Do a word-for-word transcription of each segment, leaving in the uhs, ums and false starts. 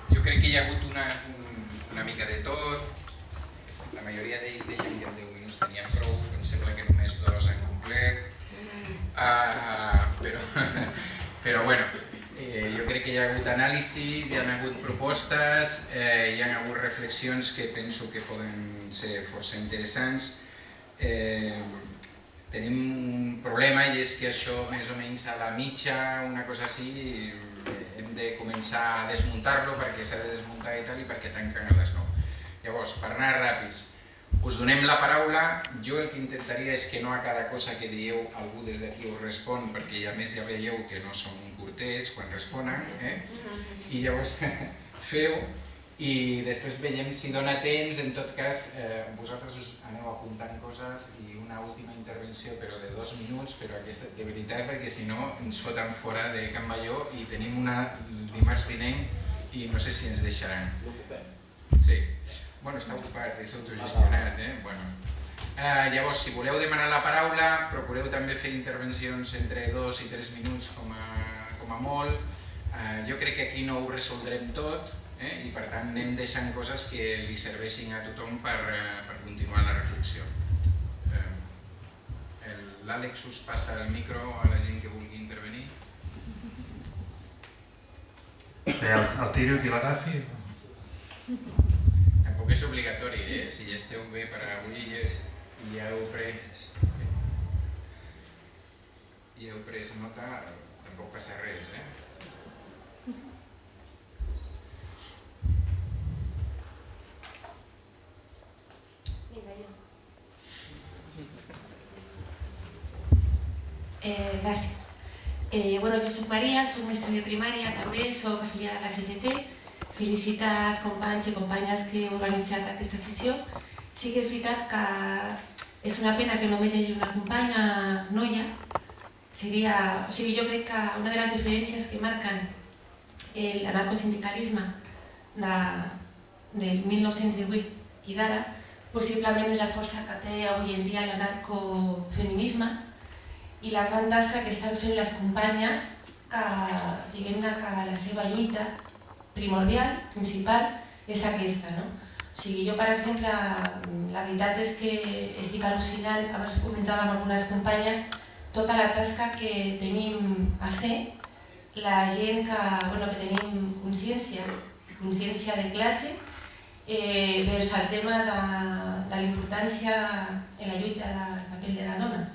jo crec que hi ha hagut una, una mica de tot. La majoria d'ells deien que en deu minuts tenien prou, em sembla que només dos han complert. Uh, però, però bueno, eh, jo crec que hi ha hagut anàlisis, hi ha hagut propostes, eh, hi ha hagut reflexions que penso que poden ser força interessants. Eh, tenim un problema i és que això més o menys a la mitja, una cosa així, hem de començar a desmuntar-lo perquè s'ha de desmuntar i tal i perquè tanquen a les nou. Llavors, per anar ràpids, us donem la paraula. Jo el que intentaria és que no a cada cosa que dieu algú des d'aquí us respon, perquè a més ja veieu que no som curtets quan responen, eh? I llavors feu i després veiem si dona temps. En tot cas, eh, vosaltres us aneu apuntant coses i una última intervenció però de dos minuts, però aquesta de veritat, perquè si no ens foten fora de Can Balló i tenim una dimarts vinent i no sé si ens deixaran. Sí. Bueno, està ocupat, és autogestionat, eh? Bueno. Eh, llavors, si voleu demanar la paraula, procureu també fer intervencions entre dos i tres minuts com a, com a molt. Eh, jo crec que aquí no ho resoldrem tot, eh? I per tant anem deixant coses que li serveixin a tothom per, eh, per continuar la reflexió. Eh, L'Àlex us passa el micro a la gent que vulgui intervenir. Bé, el, el tiro qui l'agafi. Tampoc és obligatori, eh? Si ja esteu bé per avui i ja heu pres, ja heu pres nota, tampoc passa res, eh? Eh, gràcies. Eh, bueno, jo soc Maria, soc mestra de primària també, soc afiliada a la C G T. Felicitar els companys i companyes que heu organitzat aquesta sessió. Sí que és veritat que és una pena que només hi hagi una companya noia. Seria, o sigui, jo crec que una de les diferències que marquen l'anarcosindicalisme de, del mil nou-cents divuit i d'ara possiblement és la força que té avui en dia l'anarcofeminisme i la gran tasca que estan fent les companyes que, diguem-ne que la seva lluita primordial, principal, és aquesta, no? O sigui, jo, per exemple, la veritat és que estic al·lucinant, abans comentava amb algunes companyes, tota la tasca que tenim a fer, la gent que, bueno, que tenim consciència, consciència de classe, eh, vers el tema de, de la importància en la lluita del paper de la dona.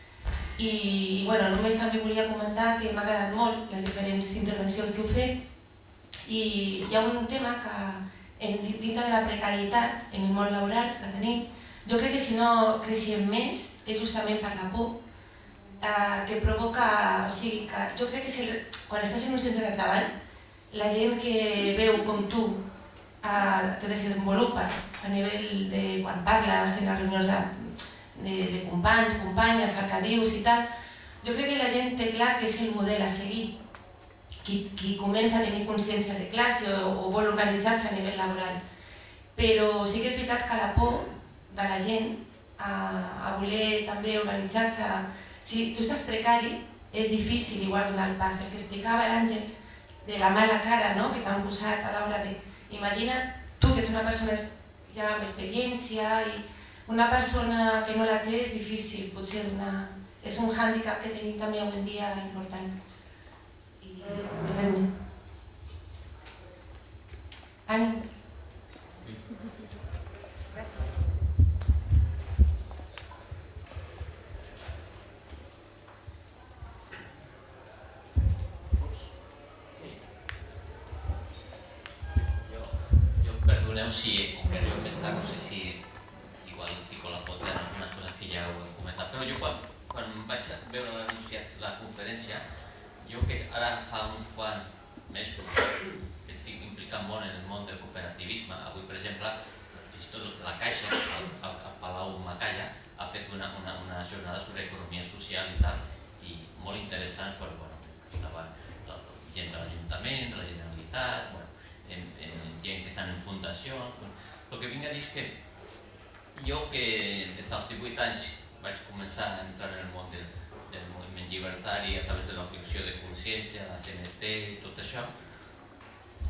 I, bueno, només també volia comentar que m'ha agradat molt les diferents intervencions que heu fet i hi ha un tema que dintre de la precarietat en el món laboral que tenim, jo crec que si no creixem més és justament per la por eh, que provoca, o sigui, que jo crec que si, quan estàs en un centre de treball, la gent que veu com tu eh, te desenvolupes a nivell de quan parles en les reunions de De, de companys, companyes, el que dius i tal, jo crec que la gent té clar que és el model a seguir. Qui, qui comença a tenir consciència de classe o, o vol organitzar-se a nivell laboral. Però sí que és veritat que la por de la gent a, a voler també organitzar-se, si tu estàs precari, és difícil igual donar el pas. El que explicava l'Àngel de la mala cara, no?, que t'han posat a l'hora de... Imagina't tu que ets una persona ja amb experiència i una persona que no la té és difícil, potser una... és un hàndicap que tenim també avui en dia important. I res més. Ànim. Gràcies. Jo, perdoneu si com que arribo més tard, no sé si igual fico la pota en algunes coses que ja heu comentat, però jo quan, quan vaig veure l'anunciat la conferència, jo que ara fa uns quants mesos que estic implicat molt en el món del cooperativisme, avui per exemple, fins i tot la Caixa, el, el Palau Macaya, ha fet una, una, una jornada sobre economia social i tal, i molt interessant, però bueno, estava la gent de l'Ajuntament, de la Generalitat, bueno, en, en, gent que estan en fundacions, bueno, el que vinc a dir és que jo que des dels divuit anys vaig començar a entrar en el món del, del moviment llibertari a través de l'aplicació de consciència, la C N T i tot això,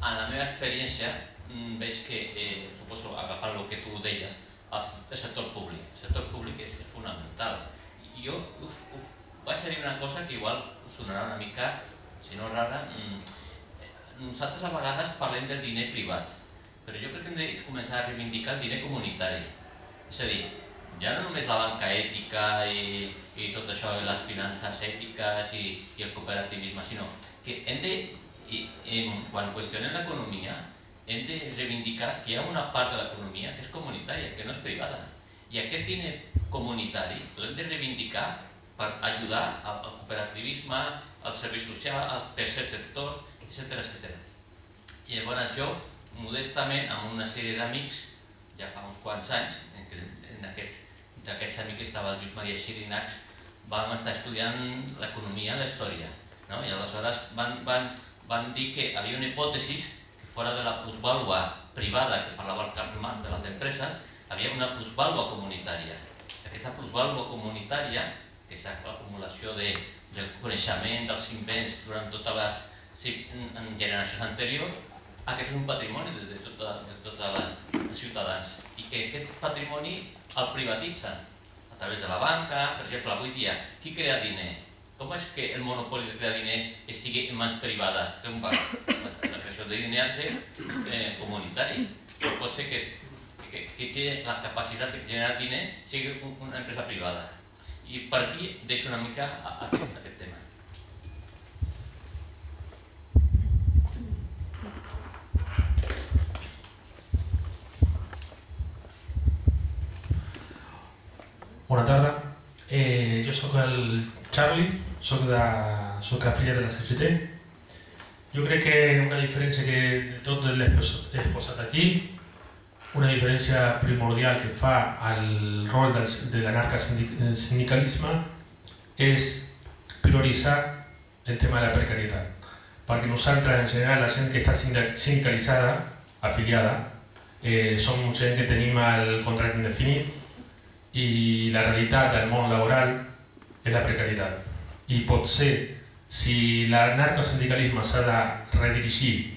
en la meva experiència veig que, suposo, agafant el que tu deies, el sector públic. El sector públic és fonamental. Jo us vaig a dir una cosa que igual us sonarà una mica, si no rara. Nosaltres a vegades parlem del diner privat, però jo crec que hem de començar a reivindicar el diner comunitari. És a dir, ja no només la banca ètica i tot això, les finances ètiques i el cooperativisme, sinó que hem de, quan qüestionem l'economia, hem de reivindicar que hi ha una part de l'economia que és comunitària, que no és privada. I aquest diner comunitari l'hem de reivindicar per ajudar al cooperativisme, al servei social, al tercer sector, etcètera. I llavors jo, modestament, amb una sèrie d'amics, ja fa uns quants anys, entre aquests amics estava el Lluís Maria Xirinacs, vam estar estudiant l'economia i la història. I aleshores van dir que hi havia una hipòtesi que fora de la plusvàlua privada que parlava el Karl Marx de les empreses, hi havia una plusvàlua comunitària. Aquesta plusvàlua comunitària, que és l'acumulació del coneixement, dels invents durant totes les generacions anteriors, aquest és un patrimoni de tots els ciutadans i que aquest patrimoni el privatitzen a través de la banca. Per exemple, avui dia, qui crea diner? Com és que el monopoli de crear diner estigui en mans privades d'un banc? La creació de diner ha de ser comunitari. Pot ser que qui té la capacitat de generar diner sigui una empresa privada. I per aquí deixo una mica aquest tema. Bona tarda, jo soc el Charlie, soc afiliat de la C G T. Jo crec que una diferència que de tot l'exposat aquí, una diferència primordial que fa el rol de l'anarcosindicalisme és prioritzar el tema de la precarietat. Perquè nosaltres, en general, la gent que està sindicalitzada, afiliada, som gent que tenim el contracte indefinit i la realitat del món laboral és la precarietat. I potser, si l'anarcosindicalisme s'ha de redirigir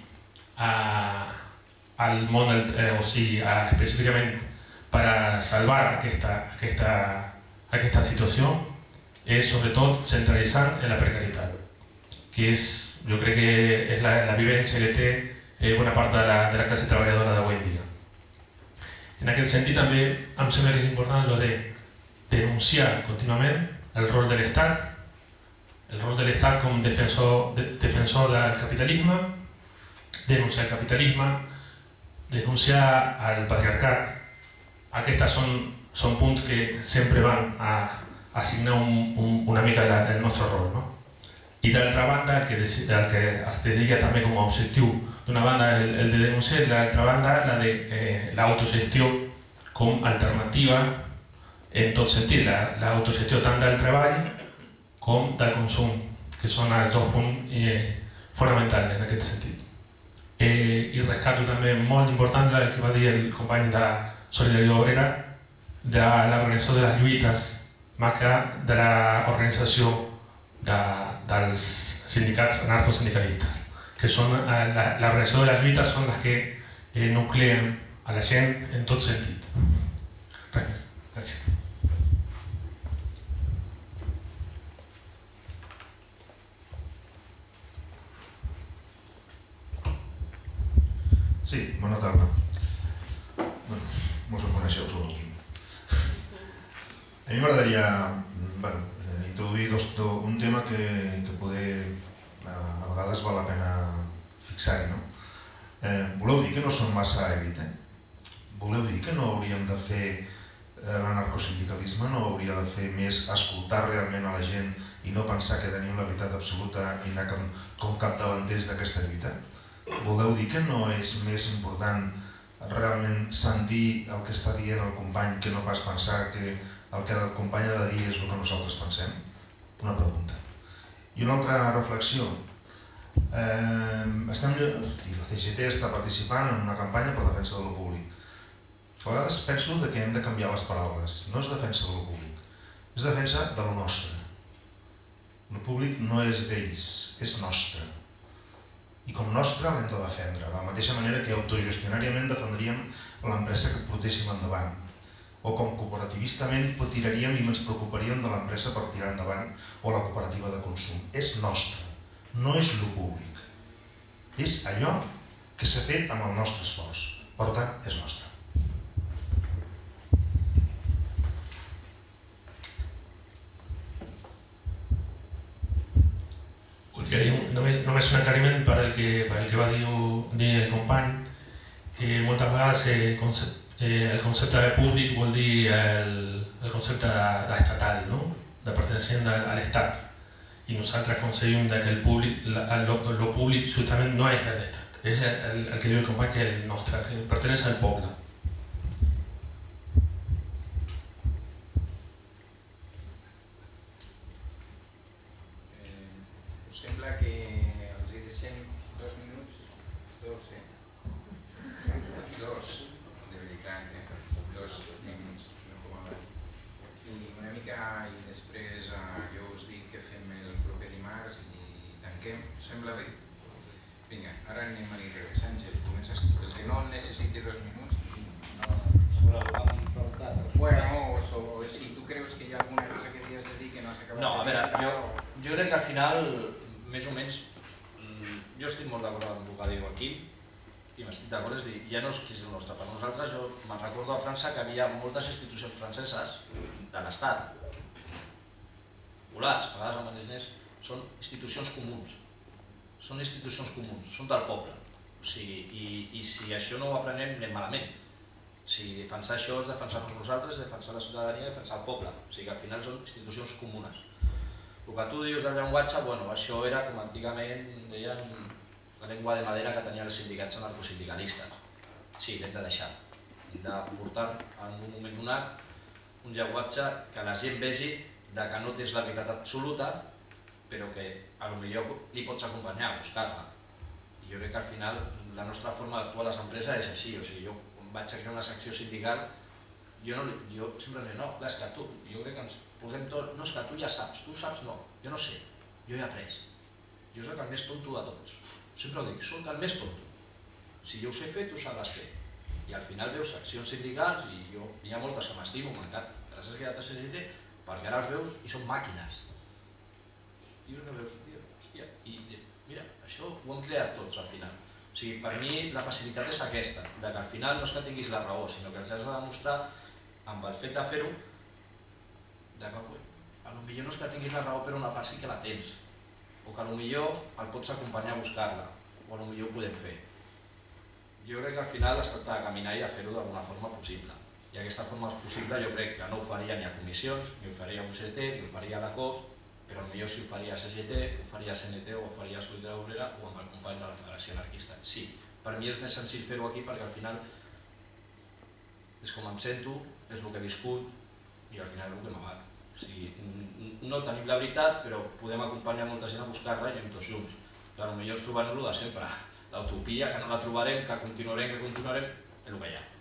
al món, o sigui, específicament per a salvar aquesta situació, és sobretot centralitzant en la precarietat, que és, jo crec que és la vivència que té bona part de la classe treballadora d'avui en dia. En aquest sentit també em sembla que és important el de denunciar contínuament el rol de l'Estat, el rol de l'Estat com defensor del capitalisme, denunciar el capitalisme, denunciar el patriarcat. Aquests són punts que sempre van a assignar una mica el nostre rol. I d'altra banda, el que es dedica també com a objectiu d'una banda el de denunciar i d'altra banda la de l'autogestió com a alternativa en tot sentit, l'autogestió tant del treball com del consum, que són els dos punts fonamentals en aquest sentit. I rescato també molt important el que va dir el company de Solidaritat Obrera de l'organització de les lluites, més que de l'organització dels sindicats anarcosindicalistes, que són l'organització de les lluites són les que nucleen a la gent en tot sentit. Res més. Gràcies. Sí, bona tarda. Bé, mos en coneixeu, sou el Quim. A mi m'agradaria introduir un tema que poder a vegades val la pena fixar-hi. Voleu dir que no som massa èlite? Voleu dir que no hauríem de fer l'anarcosindicalisme, no hauria de fer més escoltar realment a la gent i no pensar que tenim la veritat absoluta i anar com capdavanters d'aquesta lluita? Voleu dir que no és més important realment sentir el que està dient el company que no pas pensar que el que el company ha de dir és el que nosaltres pensem? Una pregunta. I una altra reflexió. La C G T està participant en una campanya per defensa de lo públic. A vegades penso que hem de canviar les paraules. No és defensa de lo públic, és defensa de lo nostre. Lo públic no és d'ells, és nostre. I com com nostre l'hem de defendre, de la mateixa manera que autogestionàriament defendríem l'empresa que portéssim endavant, o com cooperativistament tiraríem i ens preocuparíem de l'empresa per tirar endavant, o la cooperativa de consum. És nostre, no és lo públic. És allò que s'ha fet amb el nostre esforç, per tant, és nostre. Només un aclariment per al que va dir el company, que moltes vegades el concepte de públic vol dir el concepte d'estatal, de pertenecent a l'Estat. I nosaltres concebim que el públic, lo públic justament no és de l'Estat, és el que diu el company, que és el nostre, que pertenece al poble. Us sembla que els hi deixem dos minuts? Dos, eh? Dos, de veritat, eh? Dos minuts, no com abans. I una mica, i després jo us dic que fem el proper dimarts i tanquem. Us sembla bé? Vinga, ara anem a l'inrevés. Àngel, comences tu. El que no necessiti dos minuts, no... Sobre el vam preguntar. Bueno, o si tu creus que hi ha alguna cosa que havies de dir que no has acabat de dir. No, a veure, jo crec que al final, més o menys, jo estic molt d'acord amb el que diu aquí, i m'estic d'acord, és dir, ja no és qui és el nostre. Per nosaltres, jo me'n recordo a França que hi havia moltes institucions franceses de l'Estat, volats, pagades amb diners, són institucions comuns. Són institucions comuns, són del poble. I si això no ho aprenem, anem malament. Si defensar això és defensar-nos nosaltres, defensar la ciutadania, defensar el poble. O sigui que al final són institucions comunes. El que tu dius del llenguatge, això era com antigament deien la llengua de madera que tenien els sindicats anarcosindicalistes. Sí, l'hem de deixar. Hem de portar en un moment donat un llenguatge que la gent vegi que no tens la veritat absoluta, però que potser li pots acompanyar a buscar-la. I jo crec que al final la nostra forma d'actuar a les empreses és així. O sigui, jo quan vaig a crear una secció sindical, jo sempre dic, no, és que tu, jo crec que ens posem tot, no, és que tu ja saps, tu saps, no, jo no sé, jo ja he après. Jo soc el més tonto de tots. Sempre ho dic, soc el més tonto. Si jo ho sé fer, tu ho sabràs fer. I al final veus seccions sindicals, i jo, hi ha moltes que m'estimo, m'encanta, gràcies que hi ha la C G T, perquè ara els veus i són màquines. Tios que veus, hòstia, i mira, això ho hem creat tots al final. O sigui, per mi la facilitat és aquesta, que al final no és que tinguis la raó, sinó que els has de demostrar amb el fet de fer-ho que potser no és que tinguis la raó però una part sí que la tens, o que potser el pots acompanyar a buscar-la, o potser ho podem fer. Jo crec que al final es tracta de caminar i de fer-ho d'alguna forma possible, i aquesta forma possible jo crec que no ho faria ni a comissions, ni ho faria a U C T, ni ho faria a la C O S, però potser si ho faria a C G T, ho faria a C N T o ho faria a Solidaritat Obrera o amb el company de la Federació Anarquista. Sí, per mi és més senzill fer-ho aquí perquè al final és com em sento, és el que he viscut i al final és el que m'abat. O sigui, no tenim la veritat, però podem acompanyar molta gent a buscar-la i anem tots junts. Potser ens trobarem-lo de sempre, l'utopia, que no la trobarem, que continuarem, que continuarem, és el que hi ha.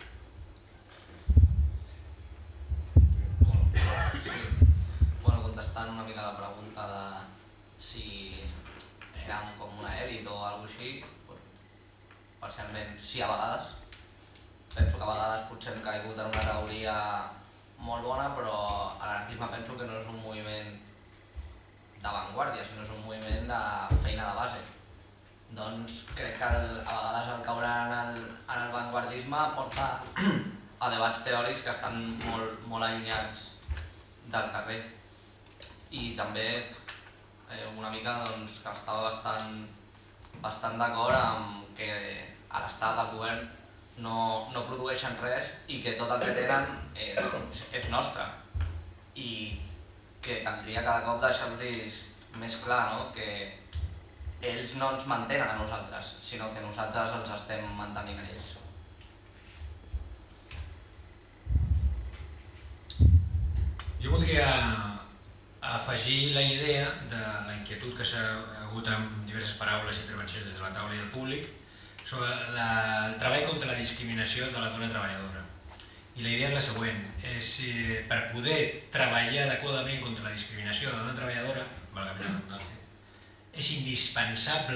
Bueno, contestant una mica la pregunta de si érem com una èlit o alguna cosa així, parcialment sí a vegades. Penso que a vegades potser hem caigut en una teoria molt bona, però l'anarquisme penso que no és un moviment d'avantguàrdia, sinó és un moviment de feina de base. Doncs crec que a vegades el caure en el vanguardisme porta a debats teòrics que estan molt allunyats del carrer. I també una mica que estava bastant d'acord amb que a l'Estat, al govern, no produeixen res i que tot el que tenen és nostre. I que caldria cada cop deixar-los més clar que ells no ens mantenen a nosaltres, sinó que nosaltres ens estem mantenint a ells. Jo voldria afegir la idea de la inquietud que s'ha hagut amb diverses paraules i intervencions des de la taula i del públic sobre el treball contra la discriminació de la dona treballadora. I la idea és la següent, és per poder treballar adequadament contra la discriminació de la dona treballadora, és indispensable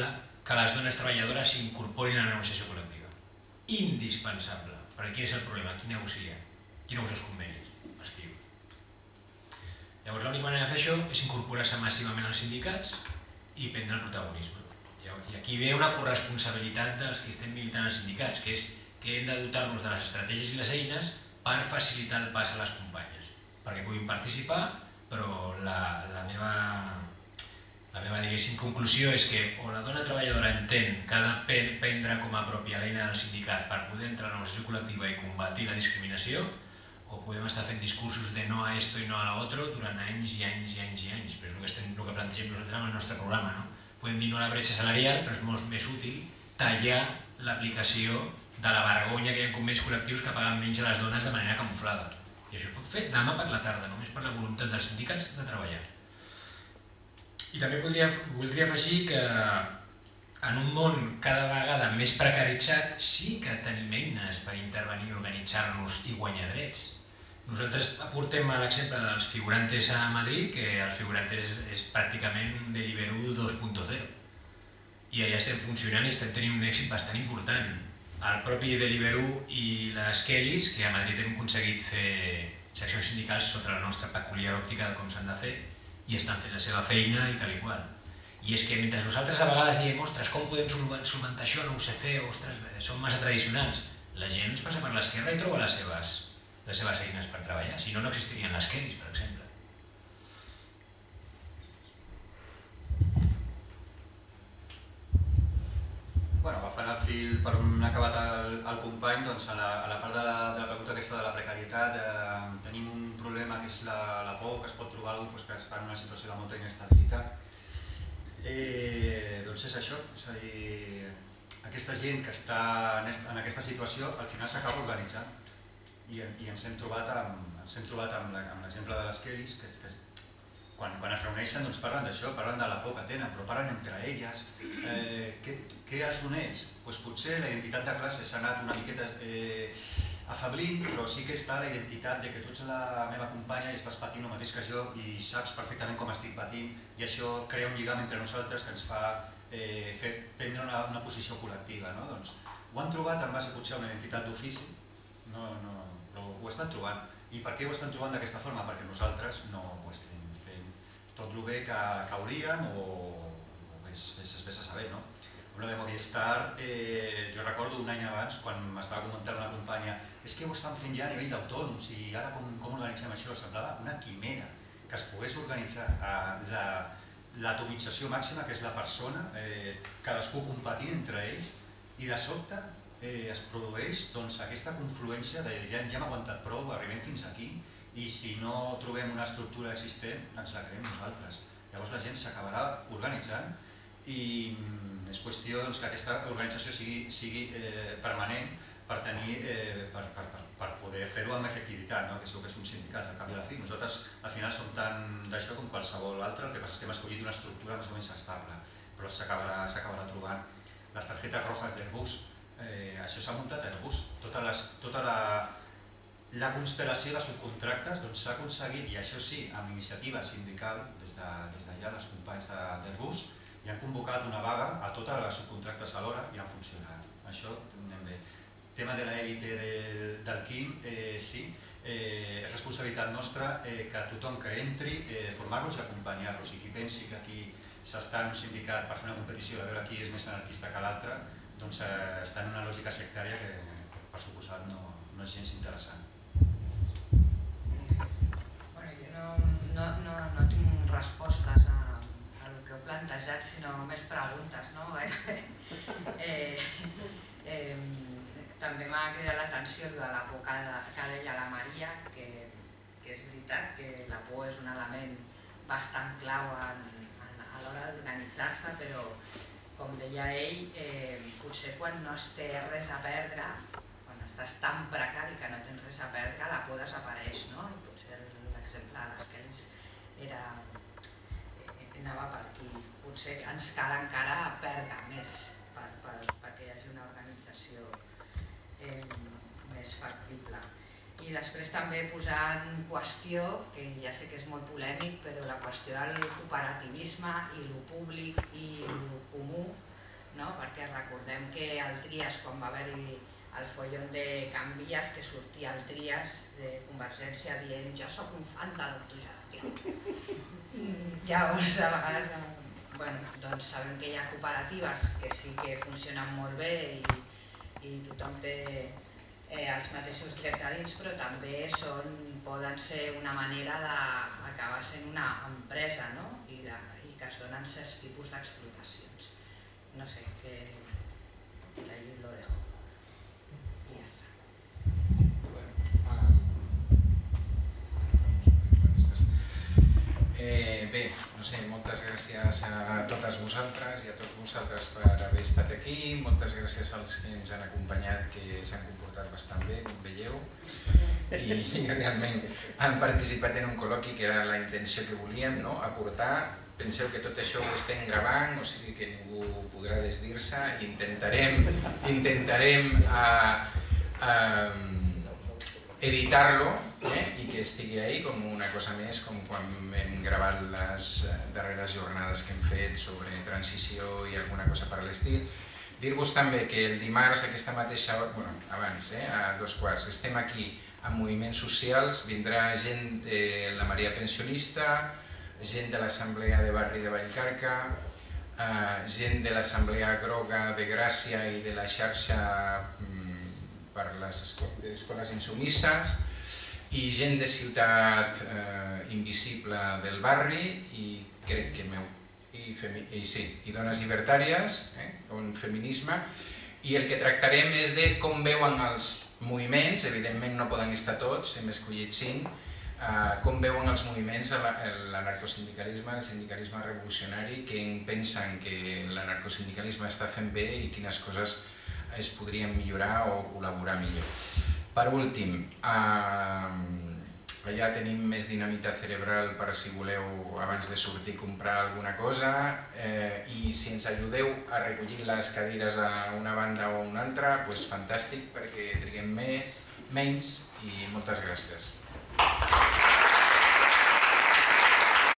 que les dones treballadores s'incorporin a la negociació col·lectiva. Indispensable. Perquè quin és el problema? Qui negocia? Qui negocia els convenis? Els tios. Llavors l'única manera de fer això és incorporar-se massivament als sindicats i prendre el protagonisme. I aquí ve una corresponsabilitat dels que estem militant als sindicats, que és que hem de dotar-nos de les estratègies i les eines per facilitar el pas a les companyes, perquè puguin participar, però la, la meva, la meva diguéssim, conclusió és que o la dona treballadora entén que ha de prendre com a pròpia l'eina del sindicat per poder entrar a la negociació col·lectiva i combatir la discriminació, o podem estar fent discursos de no a esto i no a l'altre durant anys i anys i anys i anys, però és el que, estem, el que plantegem nosaltres en el nostre programa, no? Podem dir no a la bretxa salarial, però és molt més útil tallar l'aplicació de la vergonya que hi ha convenis col·lectius que paguen menys a les dones de manera camuflada. I això es pot fer demà per la tarda, només per la voluntat dels sindicats de treballar. I també voldria, voldria afegir que en un món cada vegada més precaritzat sí que tenim eines per intervenir, organitzar-nos i guanyar drets. Nosaltres aportem l'exemple dels figurantes a Madrid, que els figurantes és pràcticament Deliveroo dos punt zero. I allà estem funcionant i estem tenint un èxit bastant important. El propi Deliveroo i les Kellys, que a Madrid hem aconseguit fer seccions sindicals sota la nostra peculiar òptica de com s'han de fer, i estan fent la seva feina i tal i qual. I és que mentre nosaltres a vegades diem, ostres, com podem solventar això, no ho sé fer, ostres, som massa tradicionals, la gent ens passa per l'esquerra i troba les seves les seves eines per treballar, si no, no existirien les Kellys, per exemple. Bueno, agafant el fil per on ha acabat el, el company, doncs a la, a la part de la, de la pregunta aquesta de la precarietat eh, tenim un problema que és la, la por, que es pot trobar algú pues, que està en una situació de molta inestabilitat. Eh, doncs és això, és a dir, aquesta gent que està en, en aquesta situació al final s'acaba organitzant. I, i ens hem trobat amb, ens hem trobat amb l'exemple de les Kellys, que, que quan, quan es reuneixen doncs parlen d'això, parlen de la por que tenen, però parlen entre elles. Eh, què, què els uneix? Pues potser la identitat de classe s'ha anat una miqueta eh, afablint, però sí que està la identitat de que tu ets la meva companya i estàs patint el mateix que jo i saps perfectament com estic patint, i això crea un lligam entre nosaltres que ens fa eh, fer, prendre una, una posició col·lectiva. No? Doncs, ho han trobat en base potser a una identitat d'ofici, no, no, però ho estan trobant. I per què ho estan trobant d'aquesta forma? Perquè nosaltres no ho estem fent tot el bé que, que hauríem o, o és, és, és a saber, no? Una de Movistar, eh, jo recordo un any abans, quan m'estava comentant una companya, és que ho estan fent ja a nivell d'autònoms i ara com, com organitzem això? Semblava una quimera que es pogués organitzar eh, de l'atomització màxima, que és la persona, eh, cadascú competint entre ells, i de sobte Eh, es produeix doncs, aquesta confluència de ja, ja hem aguantat prou, arribem fins aquí i si no trobem una estructura existent ens la creem nosaltres. Llavors la gent s'acabarà organitzant i és qüestió doncs, que aquesta organització sigui, sigui eh, permanent per, tenir, eh, per, per, per, per poder fer-ho amb efectivitat, no? Que és el que és un sindicat, al cap i a la fi. Nosaltres al final som tant d'això com qualsevol altre, el que passa és que hem escollit una estructura més o menys estable, però s'acabarà trobant. Les targetes rojas d'Airbus, Eh, això s'ha muntat a Airbus, tota, les, tota la, la constel·lació de subcontractes doncs, s'ha aconseguit, i això sí, amb iniciativa sindical, des d'allà de, des els companys d'Airbus, i han convocat una vaga a totes les subcontractes alhora i han funcionat. Això anem bé. Tema de l'élite del, del Quim, eh, sí, eh, és responsabilitat nostra eh, que tothom que entri, eh, formar-los i acompanyar-los, i qui pensi que aquí s'està en un sindicat per fer una competició de veure qui és més anarquista que l'altre, doncs eh, està en una lògica sectària que, per suposat, no, no és gens interessant. Bueno, jo no, no, no, no tinc respostes a, a el que heu plantejat, sinó més preguntes, no? eh, eh, també m'ha cridat l'atenció de la por que, que deia la Maria, que, que és veritat que la por és un element bastant clau en, en, a l'hora d'organitzar-se, però com deia ell, eh, potser quan no es té res a perdre, quan estàs tan precari que no tens res a perdre, la por desapareix, no? I potser l'exemple de les Kellys era, eh, anava per aquí. Potser ens cal encara perdre més per, per, perquè hi hagi una organització eh, més factible. I després també posar en qüestió, que ja sé que és molt polèmic, però la qüestió del cooperativisme i lo públic i lo comú perquè recordem que al Trias, quan va haver-hi el follon de Canvies, que sortia el Trias de Convergència dient jo sóc un fan de l'autogestió. Llavors, a vegades, doncs sabem que hi ha cooperatives que sí que funcionen molt bé i tothom té els mateixos drets a dins, però també poden ser una manera d'acabar sent una empresa i que es donen certs tipus d'explotacions. No sé, que ahí lo dejo. I ja està. Bé, no sé, moltes gràcies a totes vosaltres i a tots vosaltres per haver estat aquí. Moltes gràcies als que ens han acompanyat, que s'han comportat bastant bé, com veieu, i realment han participat en un col·loqui que era la intenció que volíem, aportar. Penseu que tot això ho estem gravant, o sigui que ningú podrà desdir-se. Intentarem editar-lo i que estigui ahí com una cosa més, com quan hem gravat les darreres jornades que hem fet sobre transició i alguna cosa per a l'estil. Dir-vos també que el dimarts, aquesta mateixa hora, bueno, abans, a dos quarts, estem aquí amb moviments socials, vindrà gent de la Maria Pensionista, gent de l'Assemblea de Barri de Vallcarca, gent de l'Assemblea Groga de Gràcia i de la xarxa per les escoles insumisses, i gent de Ciutat Invisible del barri, i crec que meu, i dones llibertàries, un feminisme, i el que tractarem és de com veuen els moviments, evidentment no poden estar tots, hem escollit cinc, com veuen els moviments l'anarcosindicalisme, el sindicalisme revolucionari, què pensen que l'anarcosindicalisme està fent bé i quines coses es podrien millorar o col·laborar millor. Per últim, allà tenim més dinamita cerebral per si voleu abans de sortir comprar alguna cosa, i si ens ajudeu a recollir les cadires a una banda o a una altra, doncs fantàstic, perquè triguem menys, i moltes gràcies.